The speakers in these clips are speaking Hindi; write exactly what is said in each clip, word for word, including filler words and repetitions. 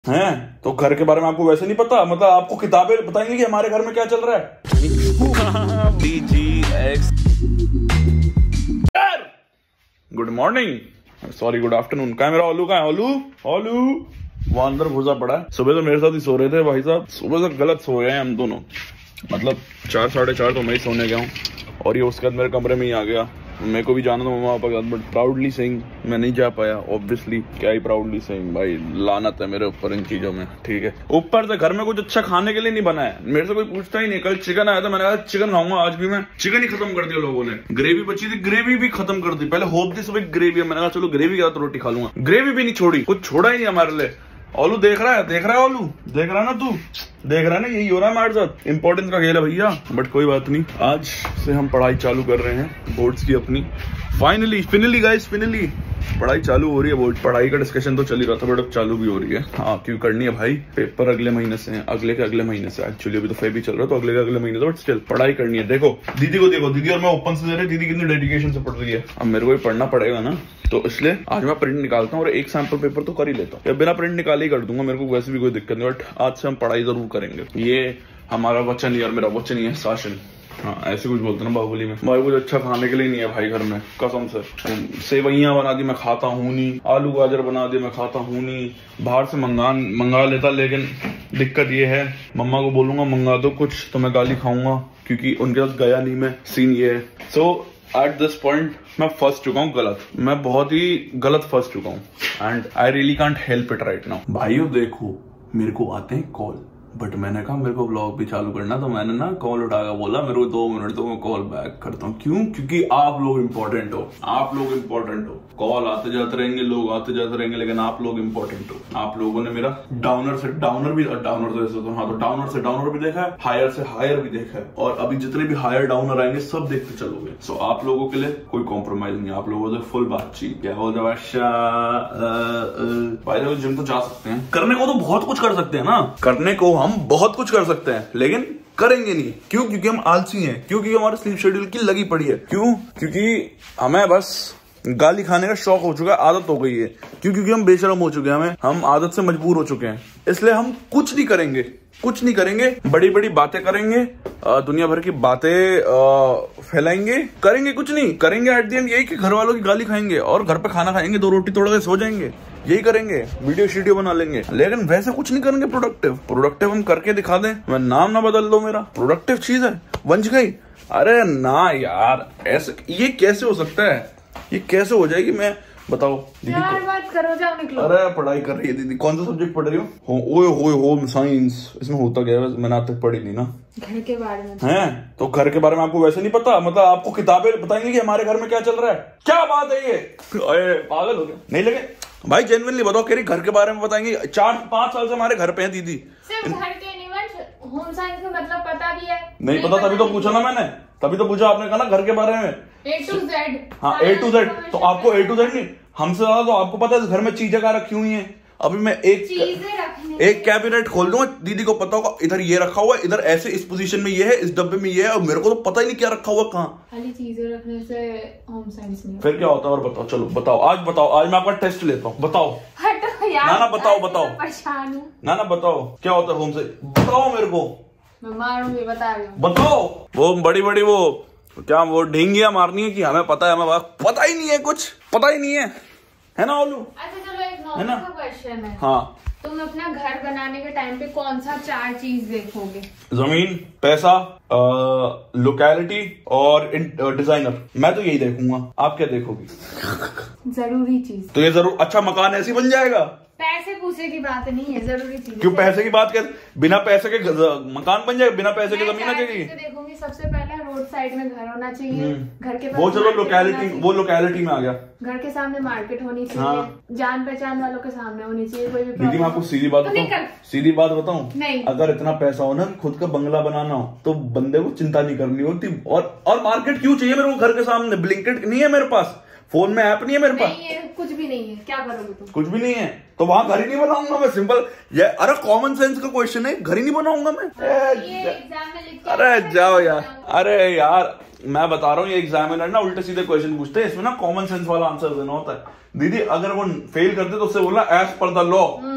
हैं तो घर के बारे में आपको वैसे नहीं पता, मतलब आपको किताबें बताएंगे कि हमारे घर में क्या चल रहा है। Good morning, sorry good afternoon. कहाँ मेरा ओलू? कहाँ है ओलू? ओलू वो अंदर घुसा पड़ा है। सुबह तो मेरे साथ ही सो रहे थे भाई साहब, सुबह से गलत सो गए हैं हम दोनों। मतलब चार साढ़े चार तो मैं ही सोने गया हूँ और ये उसके बाद मेरे कमरे में ही आ गया। मेरे को भी जाना था मम्मा पापा के साथ, बट प्राउडली सेइंग मैं नहीं जा पाया। ऑब्वियसली क्या ही प्राउडली सेइंग, भाई लानत है मेरे ऊपर इन चीजों में। ठीक है, ऊपर से घर में कुछ अच्छा खाने के लिए नहीं बना है, मेरे से कोई पूछता ही नहीं। कल चिकन आया था, मैंने कहा चिकन खाऊंगा, आज भी मैं चिकन ही खत्म कर दिया लोगों ने। ग्रेवी बची थी, ग्रेवी भी खत्म कर दी। पहले होप थी सुबह ग्रेवी, मैंने कहा चलो ग्रेवी के साथ रोटी खा लूंगा, ग्रेवी भी नहीं छोड़ी, कुछ छोड़ा ही नहीं हमारे लिए। ओलू देख रहा है, देख रहा है ओलू, देख रहा है ना तू, देख रहा है ना, यही हो रहा है हमारे साथ। इंपॉर्टेंस का खेल है भैया, बट कोई बात नहीं। आज से हम पढ़ाई चालू कर रहे हैं बोर्ड्स की अपनी। फाइनली फिनली गाइस, फिनली पढ़ाई चालू हो रही है। बोर्ड पढ़ाई का डिस्कशन तो चल ही रहा था, बट अब चालू भी हो रही है। हाँ क्यों करनी है भाई, पेपर अगले महीने से है, अगले के अगले महीने से। एक्चुअली अभी तो फेब भी चल रहा है तो अगले के अगले महीने से, बट स्टिल पढ़ाई करनी है। देखो दीदी को देखो, दीदी और मैं ओपन से दे रहे, दीदी कितनी डेडिकेशन से पढ़ रही है। अब मेरे को भी पढ़ना पड़ेगा ना, तो इसलिए आज मैं प्रिंट निकालता हूँ और एक सैंपल पेपर तो कर ही लेता हूँ, या बिना प्रिंट निकाले ही कर दूंगा, मेरे को वैसे भी कोई दिक्कत नहीं। बट आज से हम पढ़ाई जरूर करेंगे, ये हमारा वचन ही और मेरा वचन ही है, शासन। हाँ ऐसे कुछ बोलते ना बाहुबली में। भाई कुछ अच्छा खाने के लिए नहीं है भाई घर में, कसम से। सेवैयां बना दी मैं खाता हूँ नहीं, आलू गाजर बना दिए मैं खाता हूँ नहीं। बाहर से मंगा मंगा लेता, लेकिन दिक्कत ये है मम्मा को बोलूंगा मंगा दो कुछ तो मैं गाली खाऊंगा, क्योंकि उनके साथ गया नहीं मैं। सीन ये है। सो एट दिस पॉइंट मैं फंस चुका हूँ गलत, मैं बहुत ही गलत फंस चुका हूँ and I really can't help it right now. भाइयों देखो मेरे को आते हैं कॉल, बट मैंने कहा मेरे को व्लॉग भी चालू करना, तो मैंने ना कॉल उठाकर बोला मेरे को दो मिनट तो मैं कॉल बैक करता हूँ। क्यों? क्योंकि आप लोग इम्पोर्टेंट हो, आप लोग इम्पोर्टेंट हो। कॉल आते जाते रहेंगे, लोग आते जाते रहेंगे, लेकिन आप लोग इम्पोर्टेंट हो। आप लोगों ने मेरा डाउनर से डाउनर भी, डाउनर तो ऐसे तो हाँ तो डाउनर से डाउनर भी देखा है, हायर से हायर भी देखा है, और अभी जितने भी हायर डाउनर आएंगे सब देखते चलोगे। सो आप लोगों के लिए कोई कॉम्प्रोमाइज नहीं, आप लोगों से फुल बातचीत। क्या हो जाए जिम तो जा सकते हैं, करने को तो बहुत कुछ कर सकते हैं ना, करने को हम बहुत कुछ कर सकते हैं, लेकिन करेंगे नहीं। क्यों? क्योंकि हम आलसी हैं। क्यों? क्योंकि हमारे स्लीप शेड्यूल की लगी पड़ी है। क्यों? क्योंकि हमें बस गाली खाने का शौक हो चुका है, आदत हो गई है। क्यों? क्योंकि हम बेशरम हो चुके हैं, हमें हम आदत से मजबूर हो चुके हैं। इसलिए हम कुछ नहीं करेंगे, कुछ नहीं करेंगे, बड़ी बड़ी बातें करेंगे, दुनिया भर की बातें फैलाएंगे, करेंगे कुछ नहीं। करेंगे एट द एंड यही कि घर वालों की गाली खाएंगे और घर पे खाना खाएंगे, दो रोटी तोड़ के सो जाएंगे, यही करेंगे, वीडियो शीडियो बना लेंगे, लेकिन वैसे कुछ नहीं करेंगे प्रोडक्टिव। प्रोडक्टिव हम करके दिखा दें, मैं नाम ना बदल दो मेरा, प्रोडक्टिव चीज है, बंच गई। अरे ना यार, ऐसे ये कैसे हो सकता है? ये कैसे हो जाएगी? मैं बताओ दीदी को, बात करो, जाओ निकलो। अरे पढ़ाई कर रही है दीदी। कौन सा सब्जेक्ट पढ़ रही हो? हो, ओए होए होम साइंस। इसमें होता क्या है? मैंने आज तक पढ़ी नहीं ना। घर के बारे में हैं तो घर के बारे में आपको वैसे नहीं पता, मतलब आपको किताबें बताएंगे कि हमारे घर में क्या चल रहा है। क्या बात है ये? अरे पागल हो गए नहीं लगे भाई, जेन्युइनली बताओ, कह रही घर के बारे में बताएंगे। चार पांच साल से हमारे घर पे है दीदी। सिर्फ घर के नहीं, होम साइंस का मतलब पता भी है? नहीं पता, तभी तो पूछा ना मैंने, तभी तो पूछा आपने, कहा ना घर के बारे में ए टू जेड। हाँ ए टू जेड, तो आपको ए टू जेड नहीं, हमसे ज्यादा तो आपको पता है घर में चीजें क्या रखी हुई हैं। अभी मैं एक एक कैबिनेट खोल दूंगा, दीदी को पता होगा इधर ये रखा हुआ है, इधर ऐसे इस पोजीशन में ये है, इस डब्बे में ये है, और मेरे को तो पता ही नहीं क्या रखा हुआ कहाँ। खाली चीजें रखने से होम साइंस नहीं। फिर क्या होता है? और बताओ, चलो बताओ, आज बताओ, आज मैं आपका टेस्ट लेता हूँ, बताओ। हटो यार, ना ना बताओ, बताओ, परेशान हूँ। ना ना बताओ क्या होता है होम साइंस, बताओ मेरे को। मैं मारूंगी, बता रही हूँ, बताओ। वो बड़ी बड़ी वो क्या वो ढींगियां मारनी है कि हमें पता है, हमें पता ही नहीं है, कुछ पता ही नहीं है, है ना ओलू? अच्छा चलो एक नॉर्मल सा क्वेश्चन है। हाँ, तुम अपना घर बनाने के टाइम पे कौन सा चार चीज देखोगे? जमीन, पैसा, लोकेलिटी और डिजाइनर। मैं तो यही देखूंगा, आप क्या देखोगी? जरूरी चीज तो ये जरूर। अच्छा मकान ऐसे बन जाएगा? पैसे पूछे की बात नहीं है, जरूरी चीज। क्यों पैसे की बात? कैसे बिना पैसे के मकान बन जाएगा, बिना पैसे के जमीन आ जाएगी? देखूंगी सबसे पहले रोड साइड में घर होना चाहिए, घर के वो चलो लोकेलिटी, वो लोकेलिटी में आ गया। घर के सामने मार्केट होनी चाहिए। हाँ। जान पहचान वालों के सामने होनी चाहिए। कोई भी दीदी मैं आपको सीधी बात बताऊं, सीधी बात बताऊं, नहीं अगर इतना पैसा हो ना खुद का बंगला बनाना हो तो बंदे को चिंता नहीं करनी होती। और और मार्केट क्यों चाहिए मेरे को घर के सामने? ब्लिंकिट नहीं है मेरे पास, फोन में ऐप नहीं है मेरे पास, नहीं है, कुछ भी नहीं है, क्या करोगे तुम? कुछ भी नहीं है तो वहां घर ही नहीं बनाऊंगा मैं, सिंपल ये। अरे कॉमन सेंस का क्वेश्चन है, घर ही नहीं बनाऊंगा मैं। ये एग्जाम में लिख के अरे जाओ यार, अरे यार मैं बता रहा हूँ, ये एग्जामिनर ना उल्टे सीधे क्वेश्चन पूछते हैं, इसमें ना कॉमन सेंस वाला आंसर देना होता है। दीदी अगर वो फेल करते तो उससे बोलना as per the law,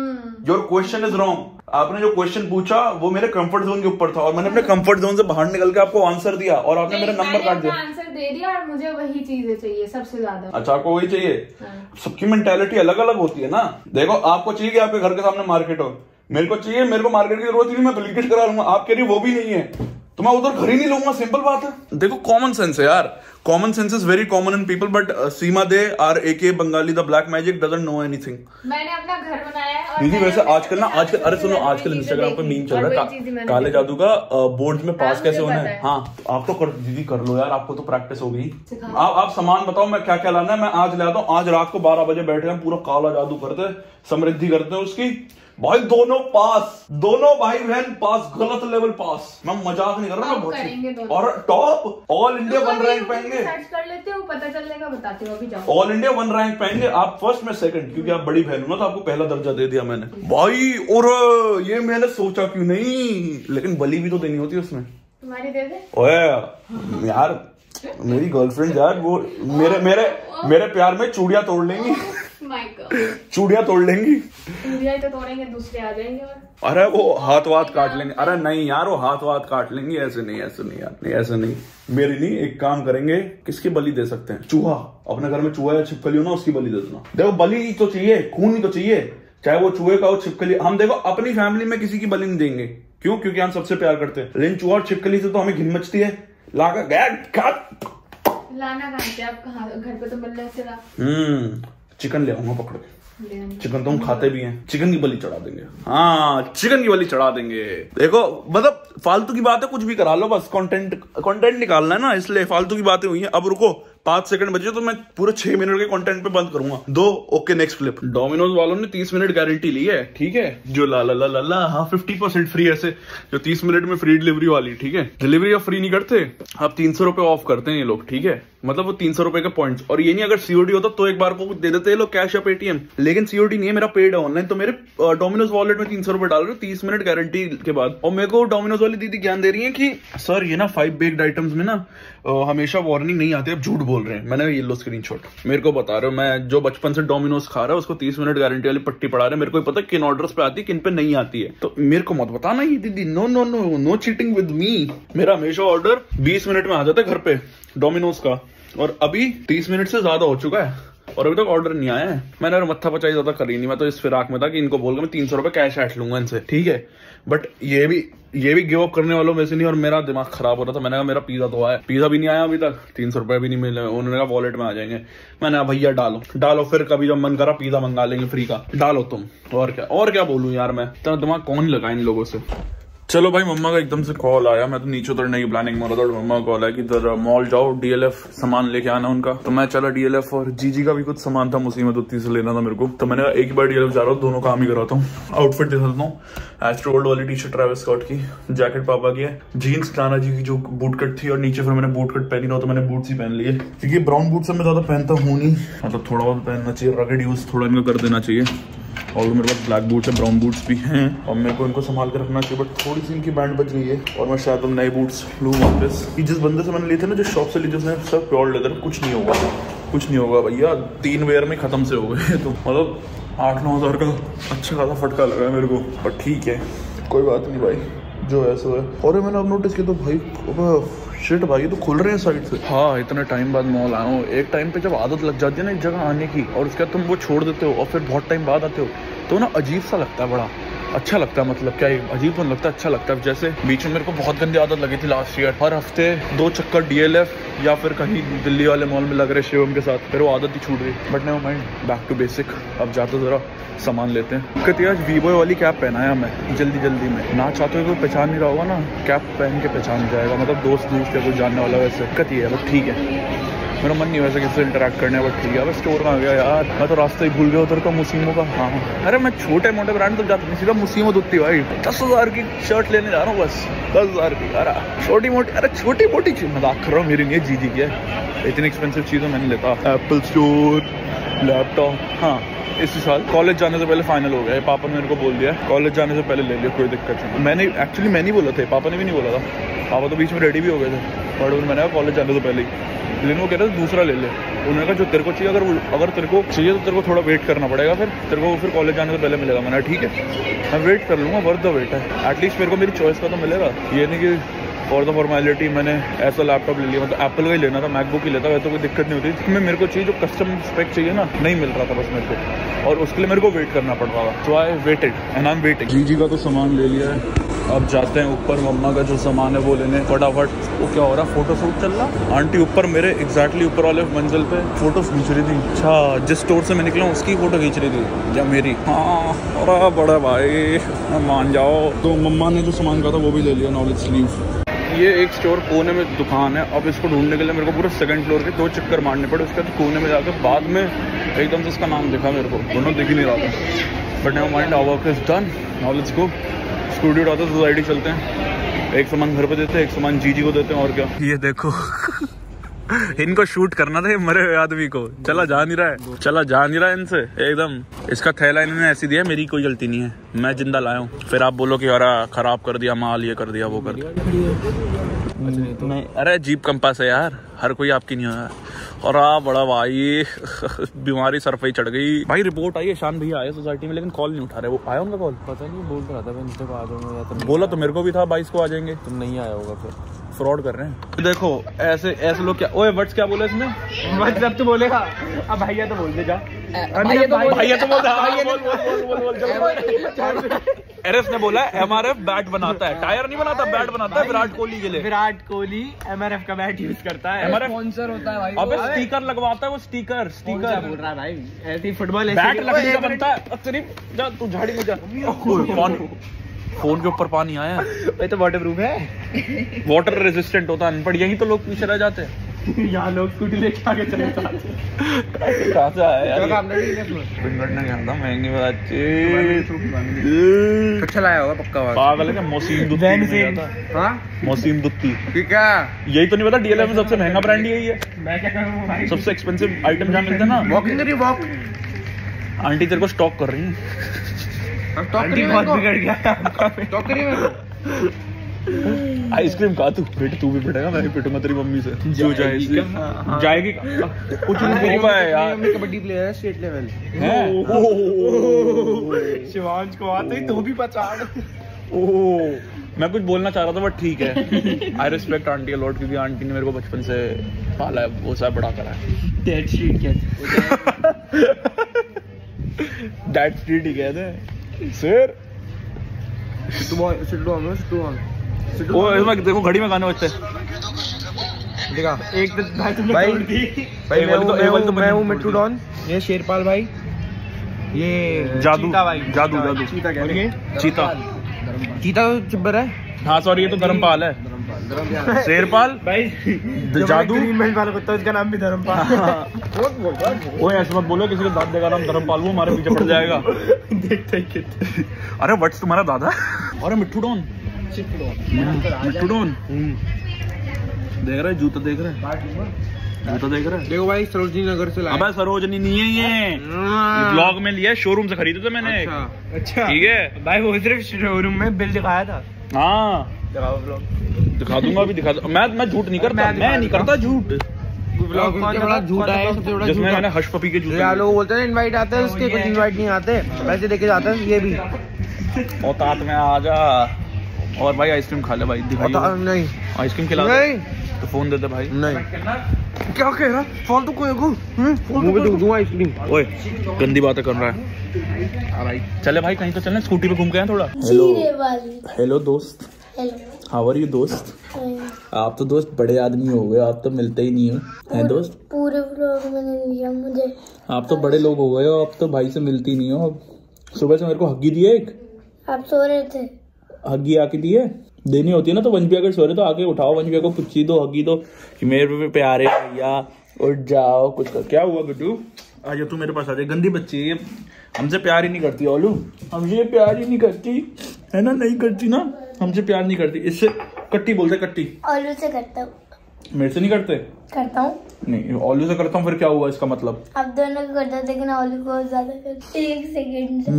your question is wrong. आपने जो क्वेश्चन पूछा वो मेरे कंफर्ट जोन के ऊपर था और मैंने अपने कंफर्ट जोन से बाहर निकल के आपको आंसर दिया और आपने मेरा नंबर काट दिया। आंसर दे दिया और मुझे वही चीजें चाहिए सबसे ज्यादा। अच्छा, आपको वही चाहिए? हाँ। सबकी मेंटालिटी अलग अलग होती है ना। देखो, आपको चाहिए कि आपके घर के सामने मार्केट हो, मेरे को चाहिए, मेरे को मार्केट की जरूरत नहीं, मैं ब्लिंकिट करा लूंगा। आप कह रही वो भी नहीं है तो मैं उधर घर ही नहीं लूंगा। सिंपल बात है। देखो, कॉमन सेंस है यार। Common sense is very common in people, but Seema they are AK Bengali the black magic doesn't know anything. मैंने अपना घर बनाया है। दीदी वैसे आजकल ना, आजकल अरे सुनो, आजकल इंस्टाग्राम पे मीम चल रहा है काले जादू का, बोर्ड में पास कैसे होना है। हाँ, आप तो कर दीदी, कर लो यार, आपको तो प्रैक्टिस हो गई। आप आप सामान बताओ, मैं क्या क्या लाना है, मैं आज ले आता हूँ। आज रात को बारह बजे बैठे हैं, पूरा काला जादू करते, समृद्धि करते हैं उसकी। भाई दोनों पास, दोनों भाई बहन पास, गलत लेवल पास। मैं मजाक नहीं कर रहा, मैं बहुत। और top all India one rank पाएंगे। सर्च कर लेते हो, पता चलेगा, बताते हो अभी जाओ। ऑल इंडिया वन रैंक पाएंगे आप, फर्स्ट में सेकंड, क्योंकि आप बड़ी बहन हो ना, तो आपको पहला दर्जा दे दिया मैंने भाई। और ये मैंने सोचा क्यों नहीं, लेकिन बलि भी तो देनी होती है उसमें। तुम्हारी दे दे। ओए यार, मेरी गर्लफ्रेंड यार, वो मेरे मेरे मेरे प्यार में चूड़ियां तोड़ लेंगी। चूड़ियां तोड़ लेंगी। चूड़ियां तो तोड़ेंगे, दूसरे आ जाएंगे और अरे वो हाथ वाथ काट लेंगे। अरे नहीं यार, वो हाथ वाथ काट लेंगे। ऐसे नहीं, ऐसे नहीं यार, नहीं ऐसे नहीं। मेरी नहीं, एक काम करेंगे, किसकी बलि दे सकते हैं? चूहा, अपने घर में चूहा या छिपकली हो ना, उसकी बलि दे देना। देखो, बलि तो चाहिए, खून ही तो चाहिए, चाहे वो चूहे का हो, छिपकली। हम देखो अपनी फैमिली में किसी की बलि नहीं देंगे, क्यों? क्योंकि हम सबसे प्यार करते हैं। लेकिन चूहा और छिपकली से तो हमें घिन मचती है। लागा गया लाना कहाँ से? आप कहाँ, घर पे तो मिल रहे थे। हम्म चिकन ले आऊंगा पकड़ के। चिकन तो हम खाते भी हैं। चिकन की बलि चढ़ा देंगे। हाँ, चिकन की बलि चढ़ा देंगे। देखो, मतलब फालतू की बात है, कुछ भी करा लो, बस कंटेंट कंटेंट निकालना है ना, इसलिए फालतू की बातें हुई हैं। अब रुको, पांच सेकंड बचे तो मैं पूरे छह मिनट के कंटेंट पे बंद करूंगा। दो ओके, नेक्स्ट क्लिप। डोमिनोज वालों ने तीस मिनट गारंटी ली है, ठीक है? जो ला ला ला ला ला हाँ फिफ्टी परसेंट फ्री, ऐसे जो तीस मिनट में फ्री डिलीवरी वाली, ठीक है? डिलीवरी अब फ्री नहीं करते, अब तीन सौ रुपए ऑफ करते हैं ये लोग, ठीक है? मतलब वो तीन सौ रुपए के पॉइंट्स। और ये नहीं, अगर सीओडी होता तो एक बार को दे देते हैं लोग, कैश या पेटीएम। लेकिन सीओडी नहीं है, मेरा पेड है ऑनलाइन, तो मेरे डोमिनोज वॉलेट में तीन सौ रुपए डाल रहे हो तीस मिनट गारंटी के बाद। और मेरे को डोमिनोज वाली दीदी ज्ञान दे रही है कि सर ये ना फाइव बेक्ड आइटम्स में ना हमेशा वार्निंग नहीं आती, अब झूठ बोल रहे हैं। मैंने ये लो स्क्रीनशॉट, मेरे को बता रहे हो, मैं जो बचपन से डोमिनोज खा रहा है उसको तीस मिनट गारंटी वाली पट्टी पड़ा रहे हैं। मेरे को पता है किन ऑर्डर्स पे आती है, किन पे नहीं आती है, तो मेरे को मत बताना ये दीदी। No no no no cheating with me. मेरा हमेशा ऑर्डर बीस मिनट में आ जाता है घर पे डोमिनोज का, और अभी तीस मिनट से ज्यादा हो चुका है और अभी तक ऑर्डर नहीं आया है। मैंने मत्था पचाई ज्यादा करी नहीं, मैं तो इस फिराक में था कि इनको बोल के मैं तीन सौ रुपए कैश ऐट लूंगा इनसे, ठीक है? बट ये भी ये भी गिव अप करने वालों में से नहीं, और मेरा दिमाग खराब हो रहा था। मैंने कहा मेरा पिज्जा तो आया, पिज्जा भी नहीं आया अभी तक, तीन सौ रुपए भी नहीं मिले। उन्होंने कहा वॉलेट में आ जाएंगे। मैंने कहा भैया डालो डालो, फिर कभी जब मन करा पिज्जा मंगा लेंगे फ्री का, डालो तुम। और क्या और क्या बोलूं यार, मैं इतना दिमाग कौन लगा इन लोगों से। चलो भाई, मम्मा का एकदम से कॉल आया, मैं तो नीचे उतरने की प्लानिंग में रहा था, मम्मा का कॉल आया कि इधर मॉल जाओ, डीएलएफ सामान लेके आना उनका। तो मैं चला डीएलएफ, और जीजी का भी कुछ सामान था मुसीबत उत्ती से लेना था मेरे को। तो मैंने एक बार डीएलएफ जा रहा हूँ, दोनों काम ही कराता हूँ। आउटफिट दिखा देता हूँ, एस्ट्रोवर्ल्ड वाली टी शर्ट ट्रैविस स्कॉट की, जैकेट पापा की है, जीन्स टाना जी की जो बूट कट थी, और नीचे फिर मैंने बूट कट पहनी ना, तो मैंने बूट्स ही पहन लिए, क्योंकि ब्राउन बूट से मैं ज्यादा पहनता हूँ नहीं, मतलब थोड़ा बहुत पहनना चाहिए, रगड़ यूज थोड़ा इनको कर देना चाहिए। और मेरे पास ब्लैक बूट्स है, ब्राउन बूट्स भी हैं, और मेरे को इनको संभाल कर रखना चाहिए। बट थोड़ी सी इनकी बैंड बच रही है, और मैं शायद नए बूट्स लूँ वापस। कि जिस बंदे से मैंने लिए थे ना, जिस शॉप से लिए थे, उसने सब प्योर लेदर, कुछ नहीं होगा, कुछ नहीं होगा भैया, तीन वेयर में खत्म से हो गए। तो मतलब आठ नौ हज़ार का अच्छा खासा फटका लगा है मेरे को, पर ठीक है, कोई बात नहीं भाई, जो है सो है। और मैंने अब नोटिस किया तो भाई शिट भाई, तो खुल रहे हैं साइड से। हाँ, इतने टाइम बाद मॉल आया हूँ। एक टाइम पे जब आदत लग जाती है ना एक जगह आने की, और उसके बाद तुम वो छोड़ देते हो, और फिर बहुत टाइम बाद आते हो, तो ना अजीब सा लगता है, बड़ा अच्छा लगता है। मतलब क्या अजीब तो लगता है, अच्छा लगता है। जैसे बीच में मेरे को बहुत गंदी आदत लगी थी लास्ट ईयर, हर हफ्ते दो चक्कर डीएलएफ या फिर कहीं दिल्ली वाले मॉल में लग रहे शिवम के साथ, फिर वो आदत ही छूट गई। But never mind, back to basic. अब जाते जरा सामान लेते हैं। कहती आज वीवो वाली कैप पहनाया मैं जल्दी जल्दी में, ना चाहते हुए कोई पहचान नहीं रहा होगा ना, कैप पहन के पहचान जाएगा, मतलब दोस्त दोस्त या कोई जानने वाला वैसे। कहती है बट ठीक है, मेरा मन नहीं वैसे किसी से इंटरेक्ट करने, बट ठीक है। बस स्टोर में आ गया यार, मैं तो रास्ते ही भूल गया उधर का, मुसीमो का। हाँ, अरे मैं छोटे मोटे ब्रांड तो जाता नहीं, सीधा मुसीमो दुत्ती भाई, दस हजार की शर्ट लेने जा रहा हूँ बस, दस हजार की। अरे छोटी मोटी, अरे छोटी मोटी चीज मजाक कर रहा हूँ, मेरी नहीं है, जीजी की है। इतनी एक्सपेंसिव चीज़ें मैंने लेता। Apple store, laptop. हाँ, इसी साल कॉलेज जाने से पहले फाइनल हो गया है, पापा ने मेरे को बोल दिया कॉलेज जाने से पहले ले लिया, कोई दिक्कत नहीं। मैंने एक्चुअली मैं नहीं बोला था, पापा ने भी नहीं बोला था, पापा तो बीच में रेडी भी हो गए थे, बट मैंने कहा कॉलेज जाने से पहले ही लेकिन वो कह रहे थे दूसरा ले ले। उन्होंने कहा जो तेरे को चाहिए, अगर अगर तेरे को चाहिए तो तेरे को थोड़ा वेट करना पड़ेगा, फिर तेरे को फिर कॉलेज जाने से पहले मिलेगा। मैंने ठीक है मैं वेट कर लूँगा, वर्थ द वेट है। एटलीस्ट मेरे को मेरी चॉइस का तो मिलेगा। ये नहीं कि फॉर द फॉर्मेलिटी मैंने ऐसा लैपटॉप ले लिया, मतलब एप्पल का ही लेना था, मैकबुक ही लेता, वैसे तो कोई दिक्कत नहीं होती। मैं मेरे को चाहिए जो कस्टम स्पेक चाहिए ना, नहीं मिल रहा था बस मेरे को, और उसके लिए मेरे को वेट करना पड़ रहा था। So I waited and I am waiting. जी जी का तो सामान ले लिया है, अब जाते हैं ऊपर मम्मा का जो सामान है वो लेने फटाफट। वो क्या हो रहा है, फोटो शूट चल रहा। आंटी ऊपर मेरे एग्जैक्टली ऊपर वाले मंजिल पे फोटो खींच रही थी। अच्छा, जिस स्टोर से मैं निकला उसकी फोटो खींच रही थी या मेरी? हाँ, अरे बड़ा भाई मान जाओ। तो मम्मा ने जो सामान कहा था वो भी ले लिया, नॉलेज स्लीव। ये एक स्टोर कोने में दुकान है। अब इसको ढूंढने के लिए मेरे को पूरा सेकंड फ्लोर के दो चक्कर मारने पड़े। उसके बाद कोने में जाकर बाद में एकदम से इसका नाम दिखा मेरे को, दोनों दिख ही नहीं रहा था। But now mind our work is done, now let's go. Studio data society चलते हैं, एक सामान घर पे देते हैं, एक सामान जीजी को देते हैं, और क्या। ये देखो इनको शूट करना था, ये मरे हुए आदमी को। चला जा नहीं रहा है, चला जा नहीं रहा है इनसे एकदम। इसका थैला इन्होंने ऐसी दिया, मेरी कोई गलती नहीं है, मैं जिंदा लाया हूँ। फिर आप बोलो कि यार खराब कर दिया माल, ये कर दिया वो कर दिया। नहीं, अरे जीप कंपास है यार, हर कोई आपकी नहीं है। और आ बड़ा भाई बीमारी सर पे चढ़ गई भाई। रिपोर्ट आई है, शान भैया आए सोसाइटी में, लेकिन कॉल नहीं उठा रहे। वो आया उनका कॉल? पता नहीं, बोल रहा था मैं इनसे आ जाऊंगा या तो बोला तो मेरे को भी था बाईस को आ जाएंगे, तुम नहीं आया होगा, फिर फ्रॉड कर रहे हैं। देखो ऐसे ऐसे लोग क्या। ओए वर्ड्स क्या बोले इसने? वर्ड्स अब तो बोलेगा। अब भैया तो बोल दे जा, भैया तो बोल भैया तो बोल बोल बोल बोल। एरएस ने बोला एमआरएफ बैट बनाता है, टायर नहीं बनाता, बैट बनाता है विराट कोहली के लिए। विराट कोहली एमआरएफ का बैट यूज करता है, एमआरएफ स्पॉन्सर होता है भाई। अबे स्टिकर लगवाता है वो, स्टिकर स्टिकर बोल रहा है भाई। ऐसे ही फुटबॉल बैट लकड़ी का बनता है। सिर्फ जा तू झाड़ी में जा। फोन के ऊपर पानी आया भाई, तो वाटर प्रूफ है, वाटर रेजिस्टेंट होता है। अनपढ़ यही तो लोग पीछे रह जाते हैं। यहाँ लोग स्कूटी लेके आगे चले जाते हैं। कहाँ से आया यार? बिगड़ने गया था, महंगी बच्चे अच्छा लाया होगा पक्का बात। पागल है क्या? मोसीम दुत्ती। हाँ मोसीम दुत्ती ठीक है, यही तो नहीं पता डीएलएफ में सबसे महंगा ब्रांड यही है। मैं क्या करूँ भाई, सबसे एक्सपेंसिव आइटम जहाँ मिलता है ना। वॉकिंग करी वॉक। आंटी तेरे को स्टॉक कर रही है। आंटी बहुत बिगड़ गया, स्टॉक करी मेरे को। आइसक्रीम खा तू, बेटे तू भी पिटेगा, मैं भी पिटूंगा तेरी मम्मी से। जो जाएगी जाएगी कुछ नहीं है यार। कबड्डी प्लेयर है स्टेट लेवल। शिवांश को आते ही तू भी पचाड़। ओह, मैं कुछ बोलना चाह रहा था बट ठीक है। I respect aunty a lot, क्योंकि आंटी ने मेरे को बचपन से पाला है, वो सब बड़ा करा है। डेड स्ट्रीट कहते हैं, डेड स्ट्रीट ही कहते हैं सर। ओ इसमें देखो घड़ी में गाने बजते हैं। देखा एक तो भाई तुमने भाई भाई मैं हूं मैं हूं मैं हूं मिट्टू डॉन, ये शेरपाल भाई, ये जादू चीता भाई, जादू जादू चीता कह रहे हैं। चीता चीता तो चिब्बर है। हाँ सॉरी, ये तो धर्मपाल है। शेरपाल भाई जादू वाला कुत्ता, उसका नाम भी धर्मपाल। ओए ऐसे मत बोलो, किसी के दादा का नाम धर्मपाल वो हमारे पीछे पड़ जाएगा। देखते ही कितने। अरे वट्स तुम्हारा दादा? अरे मिट्टू डॉन, मिट्टू डॉन देख रहे, जूता देख रहे, जूता देख रहे। देखो भाई सरोजनी नगर से लाया। अबे सरोजनी नहीं है ये, ब्लॉग में लिया, शोरूम से खरीदे थे मैंने। अच्छा ठीक है भाई, वो सिर्फ शोरूम में बिल दिखाया था। हाँ दिखाओ ब्लॉग, दिखा दूंगा भी, दिखा दूंगा। मैं मैं झूठ नहीं करता, मैं नहीं करता झूठ। ब्लॉग सबसे बड़ा झूठा है, सबसे बड़ा जिसमें मैंने हर्ष पपी के जूते। यार लोग बोलते हैं इनवाइट आते हैं उसके, कुछ इनवाइट नहीं आते, वैसे देखे जाते हैं। ये भी औकात में आ जा। और भाई आइसक्रीम खा ले भाई, दिखाइए। नहीं आइसक्रीम खिला नहीं तो फोन दे दे भाई। नहीं क्या कह रहा फालतू कोई को मुंह पे दूं आइसक्रीम। ओए गंदी बातें कर रहा है। हाँ भाई चले भाई, कहीं तो चलना, स्कूटी पे घूम के आए थोड़ा। हेलो हेलो दोस्त, हाउ आर यू दोस्त? आप तो दोस्त बड़े आदमी हो गए, आप तो मिलते ही नहीं हो, हैं दोस्त? पूरे व्लॉग में नहीं लिया मुझे। आप तो बड़े लोग हो गए हो, आप तो भाई से मिलती नहीं हो। सुबह से मेरे को हग्गी दिए एक। आप सो रहे थे? हग्गी आके दिए, देनी होती है ना। तो वंश अगर सो रहे तो आके उठाओ, वंश को पूछी दो, हग्गी दो कि मेरे पे प्यारे भैया उठ जाओ, कुछ कर। क्या हुआ गुड्डू? आज तू मेरे पास आ जाए, गंदी बच्ची है, हमसे प्यार ही नहीं करती। ओलू हमसे प्यार ही नहीं करती है ना, नहीं करती ना, हमसे प्यार नहीं करती। इससे कट्टी बोलते, कट्टी। ओलू से करता हूँ। मेरे से नहीं करते? करता हूँ। नहीं, ओलू से करता हूँ, फिर क्या हुआ इसका मतलब? आप दोनों को करता हूँ, लेकिन ओलू को ज्यादा करता। एक सेकेंड से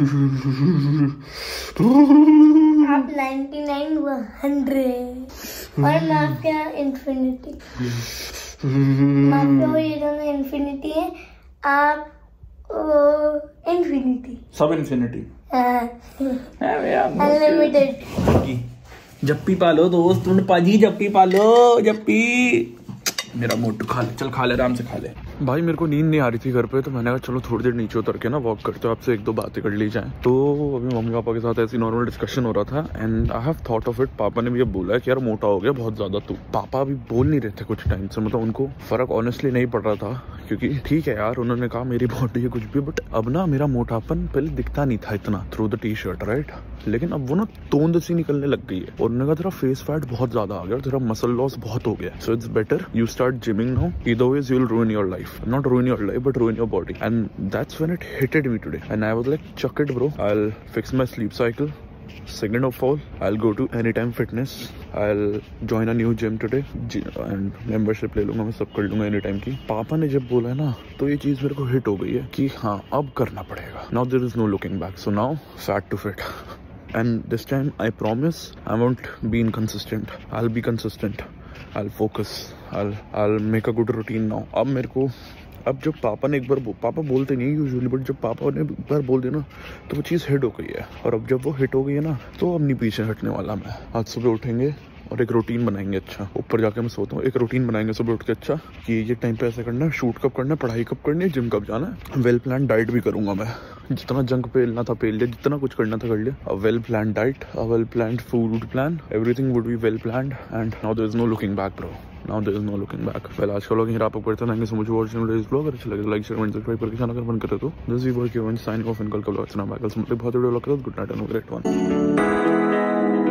आप नाइन्टी नाइन हंड्रेड और माफिया इन्फिनिटी। माफिया और ये दोनों इन्फिनिटी है, आप इन्फिनिटी। सब इन्फिनिटी। अनलिमिटेड। जप्पी पालो दोस्त, उन पाजी जप्पी पालो, जप्पी। मेरा मोटू खा ले, चल खा ले, आराम से खा ले। भाई मेरे को नींद नहीं आ रही थी घर पे, तो मैंने कहा चलो थोड़ी देर नीचे उतर के ना वॉक करते हो, आपसे एक दो बातें कर ली जाए। तो अभी मम्मी पापा के साथ ऐसी नॉर्मल डिस्कशन हो रहा था and I have thought of it. पापा ने भी अब बोला है कि यार मोटा हो गया बहुत ज्यादा तू। पापा अभी बोल नहीं रहे थे कुछ टाइम से, मतलब उनको फर्क ऑनेस्टली नहीं पड़ रहा था, क्योंकि ठीक है यार उन्होंने कहा मेरी बॉडी है कुछ भी, बट अब ना मेरा मोटापन पहले दिखता नहीं था इतना through the T shirt right, लेकिन अब वो ना तोंद सी निकलने लग गई है। और उन्होंने कहा तेरा फेस फैट बहुत ज्यादा आ गया, तेरा मसल लॉस बहुत हो गया, so it's better you start gymming now, either ways you will ruin your life, not ruin your life but ruin your body. And that's when it hitted me today and I was like chuck it bro, I'll fix my sleep cycle. Second of all, I'll go to Anytime Fitness, I'll join a new gym today and membership ले लूंगा, मैं सब कर लूंगा Anytime की। पापा ने जब बोला है ना तो ये चीज मेरे को हिट हो गई है कि हाँ अब करना पड़ेगा। Now there is no looking back, so now fat to fit. And this time I promise I won't be inconsistent, I'll be consistent, I'll focus, I'll I'll make a good routine now. अब मेरे को अब जब पापा ने एक बार पापा बोलते नहीं यूजुअली, बट जब पापा ने एक बार बोल दिया ना तो वो चीज़ हिट हो गई है। और अब जब वो हिट हो गई है ना तो अब नहीं पीछे हटने वाला मैं। आज सुबह उठेंगे और एक रूटीन बनाएंगे अच्छा, ऊपर जाके मैं सोता हूँ, एक रूटीन बनाएंगे सुबह उठ के अच्छा कि ये टाइम पे ऐसा करना है, शूट कब करना है, पढ़ाई कब करनी है, जिम कब जाना है। वेल प्लान डाइट भी करूंगा मैं, जितना जंक पेलना था पेल लिया, जितना कुछ करना था कर लिया। A well plan diet, a well planned food plan, everything would be well planned and now there is no looking back bro, now there is no looking back. Well आज का व्लॉग यहीं रैप अप करते हैं। Thank you so much for watching this vlog. अगर अच्छा लगे लाइक शेयर एंड सब्सक्राइब करके चैनल को बंद कर दो। This is work you and sign off इन कल का व्लॉग सुना मैं कल से मतलब बहुत video vlog. Good night and great one.